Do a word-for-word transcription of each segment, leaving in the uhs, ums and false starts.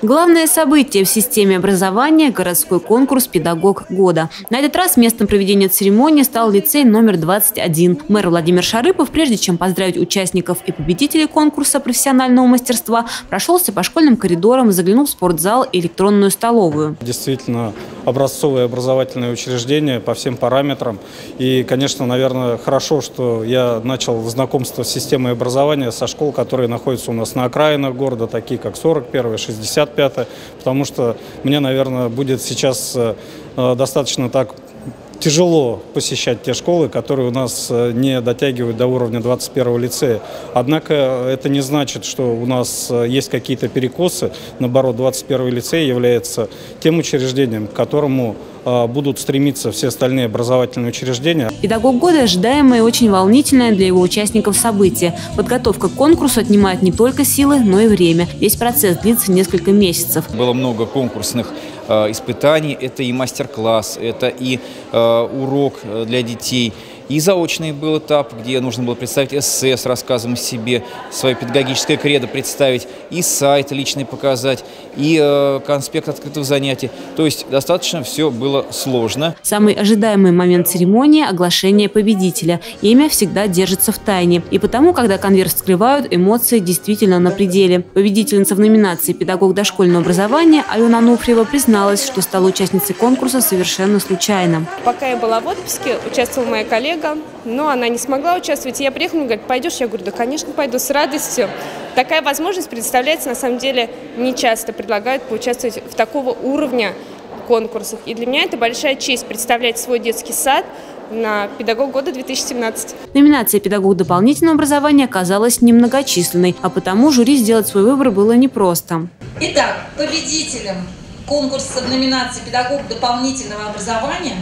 Главное событие в системе образования – городской конкурс «Педагог года». На этот раз местом проведения церемонии стал лицей номер двадцать один. Мэр Владимир Шарыпов, прежде чем поздравить участников и победителей конкурса профессионального мастерства, прошелся по школьным коридорам, заглянул в спортзал и электронную столовую. Действительно, образцовое образовательное учреждение по всем параметрам. И, конечно, наверное, хорошо, что я начал знакомство с системой образования со школ, которые находятся у нас на окраинах города, такие как сорок первая, шестьдесят пятая, потому что мне, наверное, будет сейчас достаточно так тяжело посещать те школы, которые у нас не дотягивают до уровня двадцать первого лицея. Однако это не значит, что у нас есть какие-то перекосы. Наоборот, двадцать первый лицей является тем учреждением, к которому будут стремиться все остальные образовательные учреждения. Педагог года – ожидаемое и очень волнительное для его участников событие. Подготовка к конкурсу отнимает не только силы, но и время. Весь процесс длится несколько месяцев. Было много конкурсных э, испытаний. Это и мастер-класс, это и э, урок для детей. И заочный был этап, где нужно было представить эссе с рассказом о себе, свое педагогическое кредо представить, и сайт личный показать, и э, конспект открытых занятий. То есть достаточно все было сложно. Самый ожидаемый момент церемонии – оглашение победителя. Имя всегда держится в тайне. И потому, когда конверт вскрывают, эмоции действительно на пределе. Победительница в номинации «Педагог дошкольного образования» Алена Ануфриева призналась, что стала участницей конкурса совершенно случайно. Пока я была в отпуске, участвовала моя коллега, но она не смогла участвовать. И я приехала, мне говорит: пойдешь? Я говорю: да, конечно, пойду, с радостью. Такая возможность представляется, на самом деле, не часто предлагают поучаствовать в такого уровня конкурсах. И для меня это большая честь представлять свой детский сад на «Педагог года две тысячи семнадцать». Номинация «Педагог дополнительного образования» оказалась немногочисленной, а потому жюри сделать свой выбор было непросто. Итак, победителем конкурса в номинации «Педагог дополнительного образования»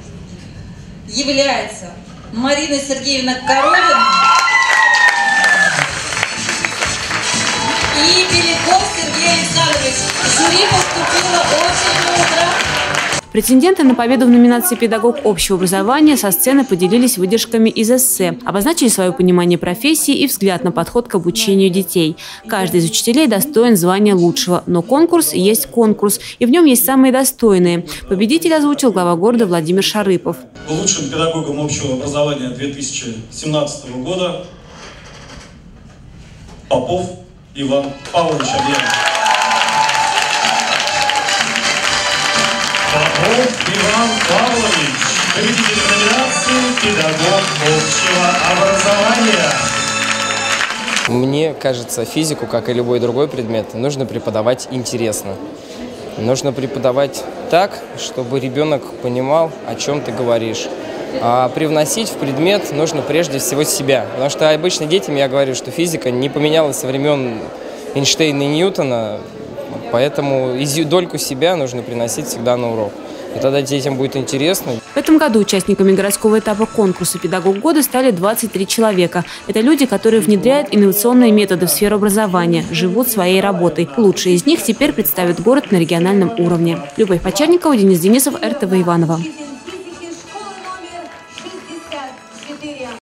является Марина Сергеевна Коровина и Беляков Сергей Александрович. Жюри поступило очень мудро. Претенденты на победу в номинации «Педагог общего образования» со сцены поделились выдержками из эссе, обозначили свое понимание профессии и взгляд на подход к обучению детей. Каждый из учителей достоин звания лучшего, но конкурс есть конкурс, и в нем есть самые достойные. Победитель озвучил глава города Владимир Шарыпов. Лучшим педагогом общего образования две тысячи семнадцатого года Попов Иван Павлович. Попов Иван Павлович, победитель номинации «Педагог общего образования». Мне кажется, физику, как и любой другой предмет, нужно преподавать интересно. Нужно преподавать так, чтобы ребенок понимал, о чем ты говоришь. А привносить в предмет нужно прежде всего себя. Потому что обычно детям я говорю, что физика не поменялась со времен Эйнштейна и Ньютона. Поэтому дольку себя нужно приносить всегда на урок. И тогда детям будет интересно. В этом году участниками городского этапа конкурса «Педагог года» стали двадцать три человека. Это люди, которые внедряют инновационные методы в сферу образования, живут своей работой. Лучшие из них теперь представят город на региональном уровне. Любовь Почерникова, Денис Денисов, эр тэ вэ Иваново.